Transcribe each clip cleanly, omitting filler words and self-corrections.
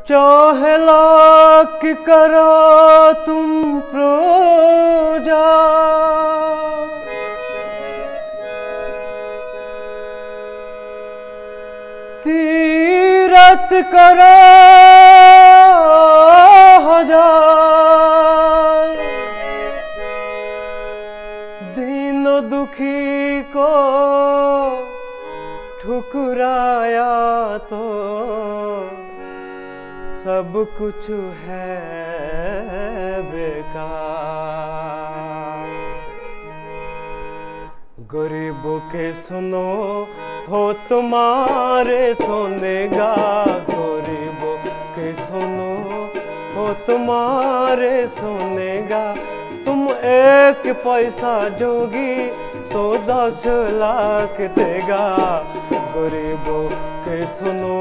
चाहे लाख करो तुम प्रोजा, तीरथ करो हजार, दीनो दुखी को ठुकराया तो सब कुछ है बेकार। गरीबों के सुनो हो तुम्हारे सोनेगा, गरीबों के सुनो हो तुम्हारे सोनेगा। तुम एक पैसा जोगी तो 10 लाख देगा, गरीबों के सुनो।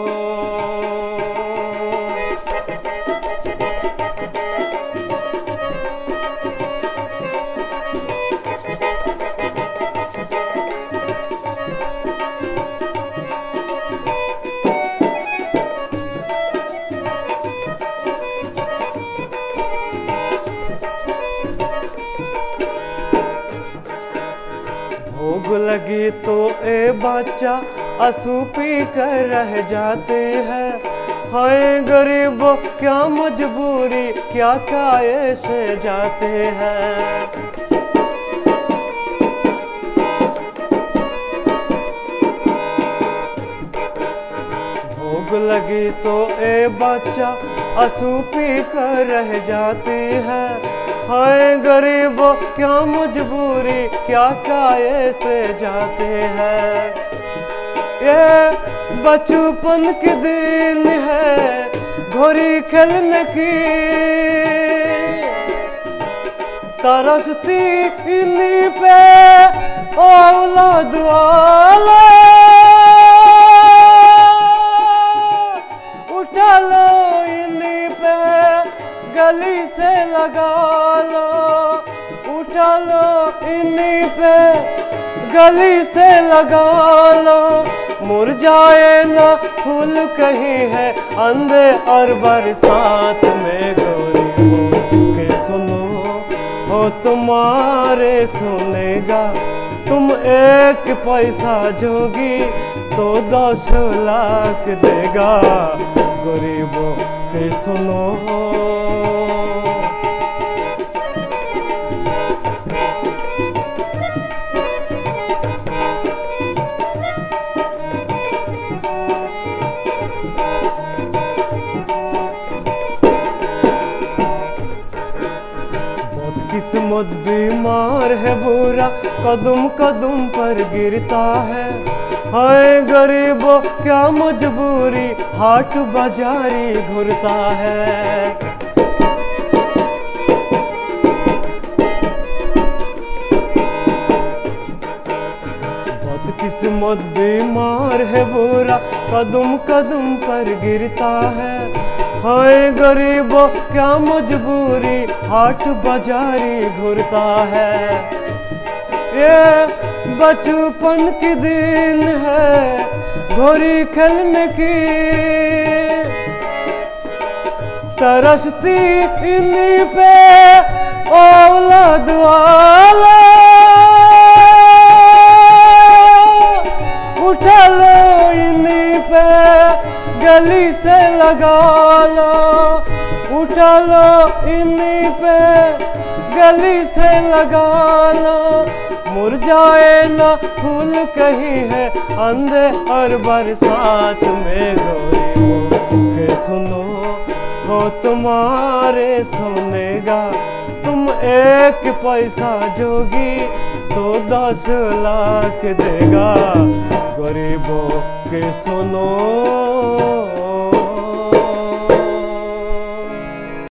भूख लगी तो ए बच्चा आंसू पी कर रह जाते हैं। हाय गरीबों क्या मजबूरी, क्या काये से जाते हैं। भूख लगी तो ए बच्चा आंसू पी कर रह जाती है। हाय गरीबों क्या मजबूरी, क्या काये से जाते हैं। ये बचपन के दिन है घोड़ी खेलने की, तरसती इन्हीं पे औलाद वाला। उठा लो इन्हीं पे गली से लगा लो, उठा लो इन्हीं पे गली से लगा लो। मुरझाए ना फूल कहीं है अंधे और बरसात में। गरीबों के सुनो हो तुम्हारे सुनेगा। तुम एक पैसा जोगी तो 10 लाख देगा, गरीबों के सुनो। किस्मत बीमार है बुरा, कदम कदम पर गिरता है। हाय गरीबों क्या मजबूरी, हाट बाजारी घुरता है। बहुत किस्मत बीमार है बुरा, कदम कदम पर गिरता है। हाय गरीबों क्या मजबूरी, हाट बाजारी घुरता है। ये बचपन के दिन है घोड़ी खेलने की, तरसती इन्हीं पे औलाद वाला। उठा लो इन्हीं पे गली से लगा लो, उठा लो इन्हीं पे गली से लगा लो। मुरझाए ना फूल कहीं है अंधे और बरसात में। गरीबों के सुनो हो तुम्हारे सुनेगा। तुम एक पैसा जोगी तो 10 लाख देगा, गरीबों के सुनो।